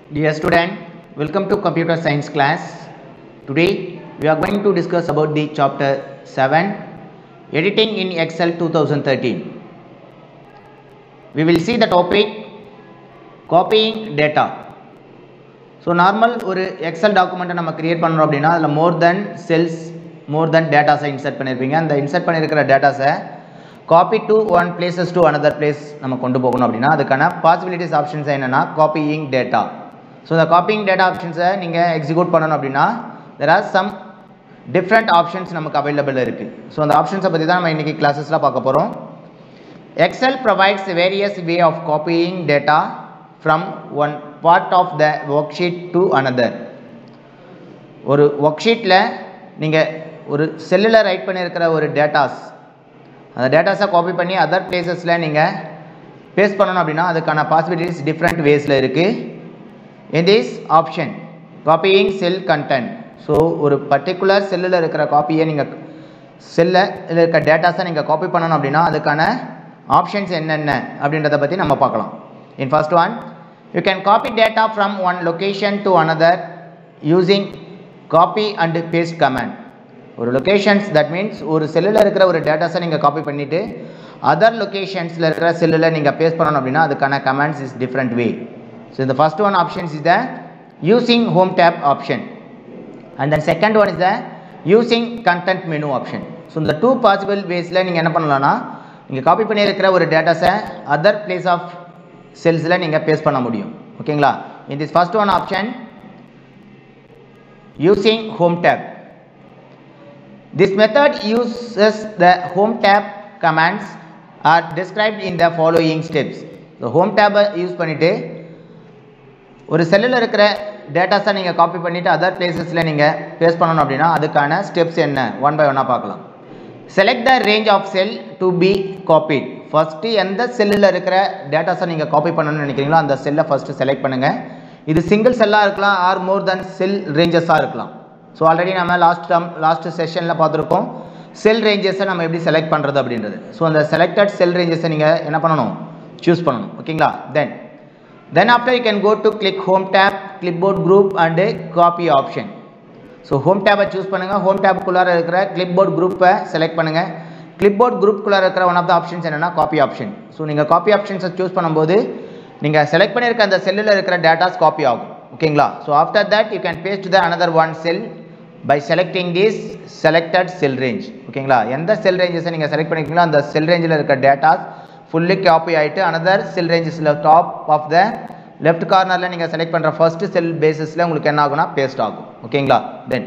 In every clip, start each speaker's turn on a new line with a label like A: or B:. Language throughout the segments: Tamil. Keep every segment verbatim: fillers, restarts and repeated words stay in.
A: Dear student, welcome to computer science class. Today we are going to discuss about the chapter seven, editing in Excel twenty thirteen. We will see the topic copying data. So normal ஒரு Excel document நம்ம create பண்றோம் அப்படினா அதுல more than cells, more than data insert பண்ணிருப்பீங்க. அந்த insert பண்ணிருக்கிற dataஸை copy to one places to another place நம்ம கொண்டு போகணும் அப்படினா அதுக்கான possibilities options என்னன்னா copying data. So the copying data options நீங்க execute பண்ணனும் அப்படினா there are some different options நமக்கு available இருக்கு. So அந்த options பத்தி தான் நம்ம இன்னைக்கு கிளாसेसல பார்க்க போறோம். Excel provides various way of copying data from one part of the worksheet to another. ஒரு worksheetல நீங்க ஒரு செல்லுல ரைட் பண்ணியிருக்கிற ஒரு டேட்டாஸ் அந்த டேட்டாஸை காப்பி பண்ணி அதர் பிளேசஸ்ல நீங்க பேஸ்ட் பண்ணனும் அப்படினா அதுக்கான பாசிபிலிட்டிஸ் டிஃபரண்ட் வேஸ்ல இருக்கு. In this option copying cell content, so ஒரு பர்టిక్యులர் செல்லுல இருக்கிற காப்பியை நீங்க செல்ல இருக்க டேட்டாஸை நீங்க காப்பி பண்ணனும் அப்படினா அதுக்கான ஆப்ஷன்ஸ் என்னென்ன அப்படின்றத பத்தி நம்ம பார்க்கலாம். In first one, you can copy data from one location to another using copy and paste command. ஒரு locations, that means ஒரு செல்லுல இருக்கிற ஒரு டேட்டாஸை நீங்க காப்பி பண்ணிட்டு other locationsல இருக்கிற செல்லுல நீங்க பேஸ்ட் பண்ணனும் அப்படினா அதுக்கான commands is different way. So the first one options is the using home tab option, and then second one is the using content menu option. So the two possible ways la neenga enna pannalana neenga copy பண்ணி இருக்கிற ஒரு டேட்டாஸை other place of cellsல நீங்க பேஸ்ட் பண்ண முடியும். ஓகேங்களா? In this first one option, using home tab, this method uses the home tab commands are described in the following steps. The home tab use பண்ணிட்டு ஒரு செல்லுல இருக்கிற டேட்டாஸை நீங்க காப்பி பண்ணிட்டு அதர் பிளேसेसல நீங்க பேஸ்ட் பண்ணனும் அப்படினா அதுக்கான ஸ்டெப்ஸ் என்ன ஒன் பை ஒன்னா பார்க்கலாம். Select the range of cell to be copied. First எந்த செல்லுல இருக்கிற டேட்டாஸை நீங்க காப்பி பண்ணனும்னு நினைக்கிறீங்களோ அந்த செல்லை ஃபர்ஸ்ட் செலக்ட் பண்ணுங்க. இது சிங்கிள் செல்லா இருக்கலாம் ஆர் மோர் than செல் ரேஞ்சஸா இருக்கலாம். சோ ஆல்ரெடி நம்ம லாஸ்ட் டம் லாஸ்ட் செஷன்ல பார்த்திருக்கோம் செல் ரேஞ்சஸை நம்ம எப்படி செலக்ட் பண்றது அப்படின்றது. சோ அந்த செலக்டட் செல் ரேஞ்சஸை நீங்க என்ன பண்ணனும் चूஸ் பண்ணனும். ஓகேங்களா? then then after you can go to click home tab, clipboard group and copy option. So home tab choose பண்ணுங்க. home tab குள்ளார இருக்கிற clipboard group select பண்ணுங்க. clipboard group குள்ளார இருக்கிற one of the options என்னன்னா copy option. So நீங்க copy options choose பண்ணும்போது நீங்க select பண்ணிருக்க அந்த செல்லுல இருக்கிற டேட்டாஸ் காப்பி ஆகும். ஓகேங்களா? So after that you can paste the another one cell by selecting this selected cell range. ஓகேங்களா? எந்த செல் ரேஞ்சஸை நீங்க செலக்ட் பண்ணிருக்கீங்களோ அந்த செல் ரேஞ்சில இருக்க டேட்டாஸ் fully copy ஆயிட்டு another cell ranges la top of the left corner la நீங்க செலக்ட் பண்ற first cell basis ல உங்களுக்கு என்ன ஆகும்னா paste ஆகும். ஓகேங்களா? then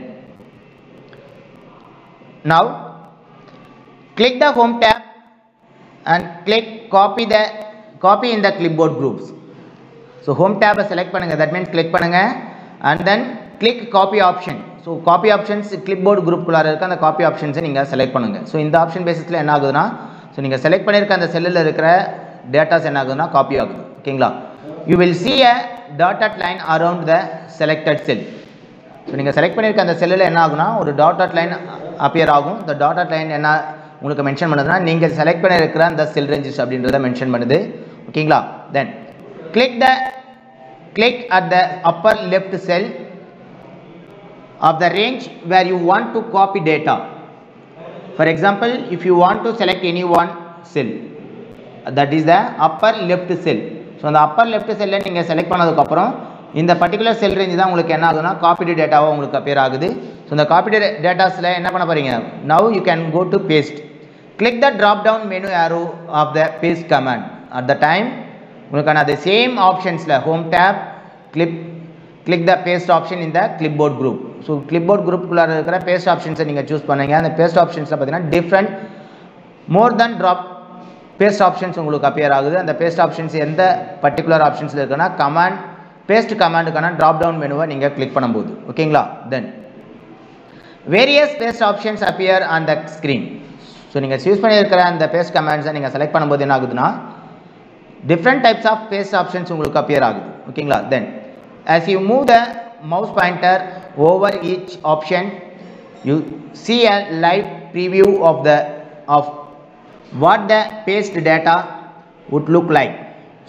A: now click the home tab and click copy the copy in the clipboard groups. So home tab select பண்ணுங்க, that means click பண்ணுங்க and then click copy option. So copy options clipboard group குள்ளார இருக்க அந்த copy options நீங்க செலக்ட் பண்ணுங்க. So இந்த ஆப்ஷன் பேசிஸ்ல என்ன ஆகுதுனா so நீங்க செலக்ட் பண்ணிருக்க அந்த செல்லுல இருக்கிற டேட்டாஸ் என்ன ஆகுதுனா காப்பி ஆகுது. ஓகேங்களா? you will see a dotted line around the selected cell. so நீங்க செலக்ட் பண்ணிருக்க அந்த செல்லுல என்ன ஆகும்னா ஒரு dotted line அப்பியர் ஆகும். the dotted line என்ன உங்களுக்கு மென்ஷன் பண்ணுதுனா நீங்க செலக்ட் பண்ணிருக்கிற அந்த செல் ரேஞ்சஸ் அப்படின்றத மென்ஷன் பண்ணுது. ஓகேங்களா? then click the click at the upper left cell of the range where you want to copy data. For example, if you want to select any one cell, that is the upper left cell. So the upper left cell நீங்க செலக்ட் பண்ணதுக்கு அப்புறம் இந்த பர்టిక్యులர் செல் ரேஞ்ச் தான் உங்களுக்கு என்ன ஆகுதுனா காப்பிடு டேட்டாவா உங்களுக்கு அப்பியர் ஆகுது. So இந்த காப்பிடு டேட்டாஸ்ல என்ன பண்ண போறீங்க? Now you can go to paste. Click the drop down menu arrow of the paste command. At the time உங்களுக்கு அந்த same optionsல home tab, clip click the paste option in the clipboard group. So clipboard group குள்ள இருக்கிற paste options நீங்க choose பண்ணுங்க. அந்த paste optionsல பாத்தீங்கன்னா different more than drop paste options உங்களுக்கு அப்பியர் ஆகுது. அந்த paste options எந்த particular optionsல இருக்குனா command paste commandக்கான drop down மெனுவை நீங்க click பண்ணும்போது. ஓகேங்களா? then various paste options appear on the screen. So நீங்க choose பண்ணியிருக்கிற அந்த paste commands நீங்க select பண்ணும்போது என்ன ஆகுதுனா different types of paste options உங்களுக்கு அப்பியர் ஆகுது. ஓகேங்களா? then as you move the mouse pointer over each option, you see a live preview of the of what the paste data would look like.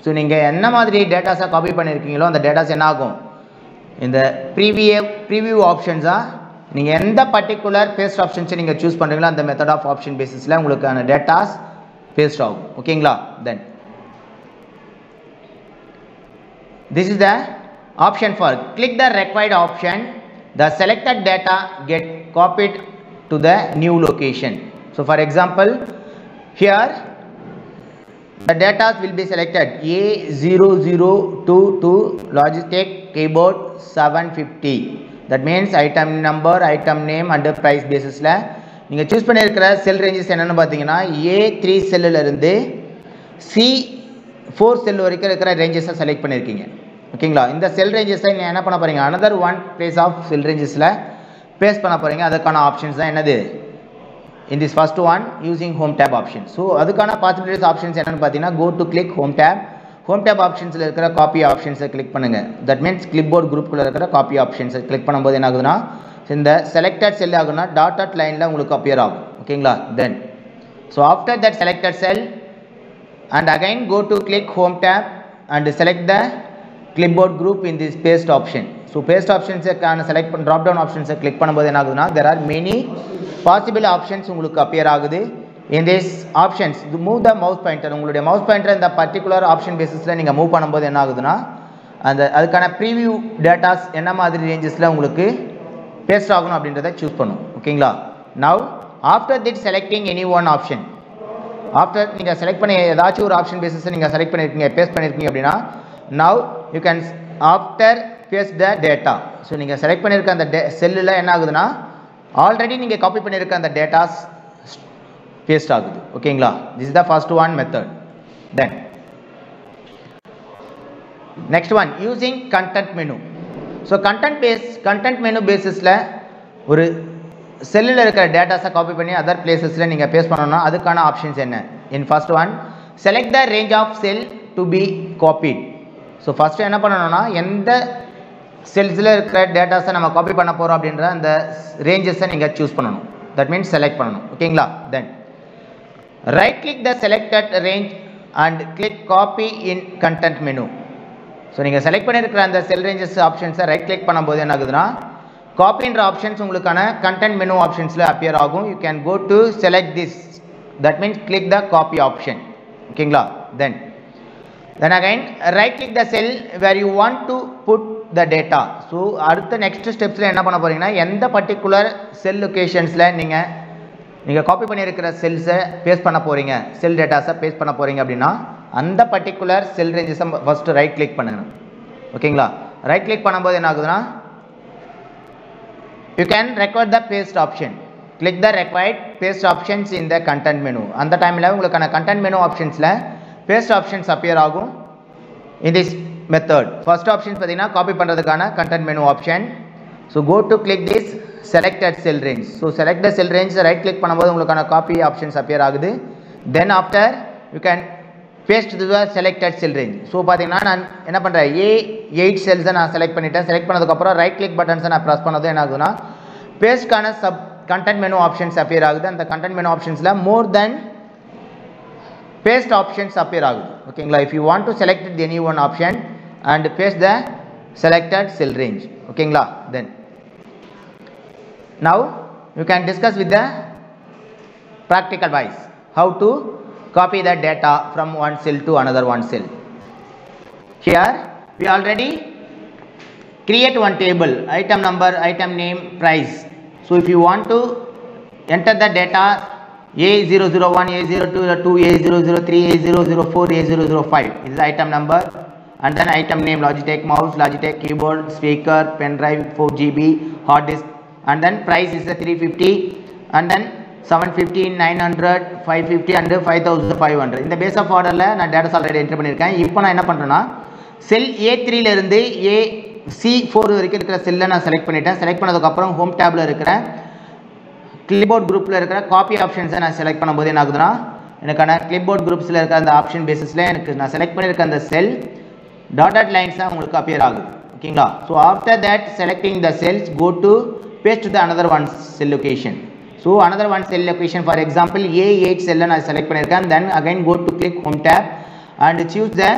A: So நீங்கள் என்ன மாதிரி டேட்டாஸை காப்பி பண்ணியிருக்கீங்களோ அந்த டேட்டாஸ் என்ன ஆகும் இந்த ப்ரீவியூ ப்ரீவியூ ஆப்ஷன்ஸாக நீங்கள் எந்த பர்டிகுலர் பேஸ்ட் ஆப்ஷன்ஸை நீங்கள் சூஸ் பண்ணுறீங்களோ அந்த மெத்தட் ஆஃப் ஆப்ஷன் பேசிஸில் உங்களுக்கான டேட்டாஸ் பேஸ்ட் ஆகும். ஓகேங்களா? தென் this is the option for click the required option, the selected data get copied to the new location. So for example, here the data will be selected A zero zero two two Logitech keyboard seven fifty. That means item number, item name and price basis la நீங்க choose பண்ணியிருக்கிற cell ranges என்னன்னு பார்த்தீங்கன்னா A three cell ல இருந்து C four cell வரைக்கும் இருக்கிற ranges செலக்ட் பண்ணியிருக்கீங்க. ஓகேங்களா? இந்த செல் ரேஞ்சஸை நீங்கள் என்ன பண்ண போகிறீங்க another one place of cell ரேஞ்சஸில் பேஸ்ட் பண்ண போகிறீங்க. அதுக்கான ஆப்ஷன்ஸ் தான் என்னது in this first one using home tab option. So அதுக்கான பாசிபிலிட்டிஸ் ஆப்ஷன்ஸ் என்னென்னு பார்த்தீங்கன்னா go to click home tab. Home tab ஆப்ஷன்ஸில் இருக்கிற காப்பி ஆப்ஷன்ஸை கிளிக் பண்ணுங்கள். தட் மீன்ஸ் கிளிப்போர்ட் குரூப்புக்குள்ளே இருக்கிற காப்பி ஆப்ஷன்ஸை கிளிக் பண்ணும்போது என்ன ஆகுதுன்னா இந்த செலக்டட் செல் ஆகுனா டாட்டட் லைனில் உங்களுக்கு அப்பியர் ஆகும். ஓகேங்களா? Then so after that selected cell and again go to click home tab and select the clipboard group in this paste option. So paste options கான select பண்ண drop down options click பண்ணும்போது என்ன ஆகுதுன்னா there are many possible options உங்களுக்கு appear ஆகுது. In this options move the mouse pointer, உங்களுடைய mouse pointer இந்த particular option basisல நீங்க மூவ் பண்ணும்போது என்ன ஆகுதுன்னா அந்த அதுக்கான preview datas என்ன மாதிரி rangesல உங்களுக்கு paste ஆகணும் அப்படின்றதை choose பண்ணும். ஓகேங்களா? Now after that selecting any one option, after நீங்க select பண்ணி ஏதாச்சும் ஒரு option basisல நீங்க select பண்ணிருக்கீங்க paste பண்ணிருக்கீங்க அப்படின்னா now you can after paste the data. so நீங்க செலக்ட் பண்ணிருக்க அந்த செல்லுல என்ன ஆகுதுன்னா ஆல்ரெடி நீங்க காப்பி பண்ணிருக்க அந்த டேட்டாஸ் பேஸ்ட் ஆகுது. ஓகேங்களா? this is the first one method. then next one using content menu. so content base content menu basisல ஒரு செல்லுல இருக்கிற டேட்டாஸை காப்பி பண்ணி அதர் பிளேசஸ்ல நீங்க பேஸ்ட் பண்ணனும்னா அதுக்கான ஆப்ஷன்ஸ் என்ன? in first one select the range of cell to be copied. So first என்ன பண்ணணும்னா எந்த செல்ஸில் இருக்கிற டேட்டாஸை நம்ம காப்பி பண்ண போகிறோம் அப்படின்ற அந்த ரேஞ்சஸை நீங்கள் சூஸ் பண்ணணும். தட் மீன்ஸ் செலக்ட் பண்ணணும். ஓகேங்களா? Then right click the selected range and click copy in content menu. So நீங்கள் செலக்ட் பண்ணியிருக்கிற அந்த செல் ரேஞ்சஸ் ஆப்ஷன்ஸை ரைட் கிளிக் பண்ணும்போது என்ன ஆகுதுன்னா காப்பின்ற ஆப்ஷன்ஸ் உங்களுக்கான கண்டென்ட் மெனு ஆப்ஷன்ஸில் அப்பியர் ஆகும். You can go to select this. That means click the copy option. ஓகேங்களா? Then then again right click the cell where you want to put the data. so அடுத்த next steps ல என்ன பண்ண போறீங்கன்னா எந்த particular cell locationsல நீங்க நீங்க காப்பி பண்ணியிருக்கிற செல்ஸை பேஸ்ட் பண்ண போறீங்க செல் டேட்டாஸை பேஸ்ட் பண்ண போறீங்க அப்படின்னா அந்த particular cell ranges first right click பண்ணுங்க. ஓகேங்களா? right click பண்ணும்போது என்ன ஆகுதுன்னா you can record the paste option. click the required paste options in the content menu. அந்த டைம்ல உங்களுக்கான content menu optionsல paste options appear ஆகும். in this method first option பார்த்தீங்கன்னா காப்பி பண்றதுக்கான content menu option. so go to click this selected cell range. so select the cell range right click பண்ணும்போது உங்களுக்கான copy options appear ஆகுது. then after you can paste to the selected cell range. so பார்த்தீங்கன்னா நான் என்ன பண்றேன் A eight cells நான் செலக்ட் பண்ணிட்டேன். செலக்ட் பண்ணதுக்கு அப்புறம் right click buttons நான் press பண்ணது என்ன ஆகுதுன்னா paste கான sub content menu options appear ஆகுது. அந்த content menu optionsல more than paste options appear ஆகுது. ஓகேங்களா? if you want to select any one option and paste the selected cell range. ஓகேங்களா? then now you can discuss with the practical wise how to copy the data from one cell to another one cell. here we already create one table, item number, item name, price. so if you want to enter the data A zero zero one, A zero two two, A zero zero three, A zero zero four, A zero zero five. This is item number and then item name Logitech mouse, Logitech keyboard, speaker, pen drive four G B, hard disk, and then price is a three fifty and then seven fifty, nine hundred, five fifty and five thousand five hundred. இந்த பேஸ் ஆஃப் ஆர்டர்ல நான் டேட்டாஸ் ஆல்ரெடி என்டர் பண்ணியிருக்கேன். இப்போ நான் என்ன பண்றேன்னா செல் A three ல இருந்து A C four வரைக்கும் இருக்கிற செல்லை நான் செலக்ட் பண்ணிட்டேன். செலக்ட் பண்ணதுக்கு அப்புறம் ஹோம் டேப்ல இருக்கிற clipboard groupல இருக்கிற காப்பி ஆப்ஷன்ஸை நான் செலக்ட் பண்ணும்போது என்ன ஆகுதுன்னா எனக்கான clipboard groupஸ்ல இருக்கிற அந்த ஆப்ஷன் பேசிஸ்ல எனக்கு நான் செலக்ட் பண்ணியிருக்க அந்த செல் dotted lines உங்களுக்கு அப்பியர் ஆகுது. ஓகேங்களா? so after that selecting the cells go to paste to the another one cell location. so another one cell location for example A eight cell நான் செலக்ட் பண்ணியிருக்கேன். then again go to click home tab and choose the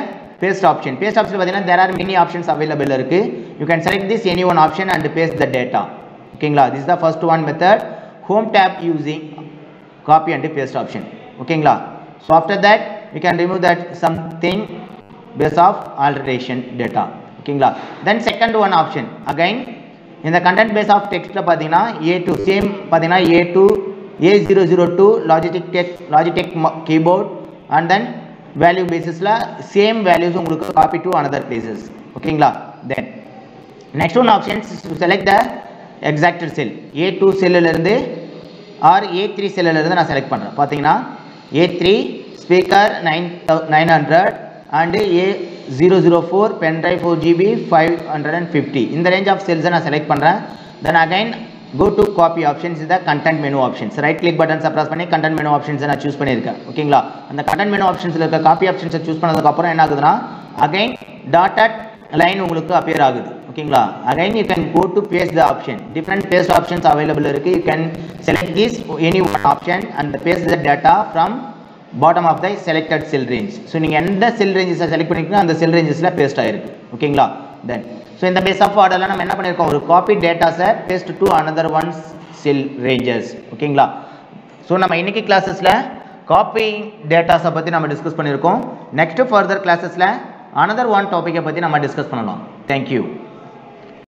A: paste option. Paste option பார்த்தீங்கன்னா there are many options available இருக்கு. You can select this any one option and paste the data. ஓகேங்களா, this is the first one method, home tab using copy and paste option. ஓகேங்களா, so after that we can remove that something based of alteration data. ஓகேங்களா, then second one option again இந்த content base of text பார்த்தீங்கன்னா A two same பார்த்தீங்கன்னா A two A zero zero two Logitech Tech Logitech keyboard and then value basis la same values உங்களுக்கு copy to another places. ஓகேங்களா, then next one option is to select the exact cell A two cell ல இருந்து or A three cell ல இருந்து நான் செலக்ட் பண்றேன். பாத்தீங்கன்னா A three speaker nine hundred and A zero zero four pen drive four G B five fifty இந்த range of cells நான் செலக்ட் பண்றேன். then again go to copy options in the content menu options, right click button press பண்ணி content menu options நான் choose பண்ணிருக்கேன். ஓகேங்களா, அந்த content menu options ல இருக்க copy options choose பண்ணதுக்கு அப்புறம் என்ன ஆகுதுன்னா again dotted line உங்களுக்கு appear ஆகுது. ஓகேங்களா, again you can go to paste the option, different paste options available இருக்கு. you can select this any one option and paste the data from bottom of the selected cell range. so நீங்க எந்த cell ranges செலக்ட் பண்ணிருக்கீங்க அந்த cell rangesல paste ஆயிருக்கு. ஓகேங்களா, then so in the base of order நம்ம என்ன பண்ணிருக்கோம், ஒரு copy data set paste to another one cell ranges. ஓகேங்களா, so நம்ம இன்னைக்கு கிளாसेसல copy data பத்தி நம்ம டிஸ்கஸ் பண்ணிருக்கோம். next further clasesல another one topic பத்தி நம்ம டிஸ்கஸ் பண்ணலாம். thank you.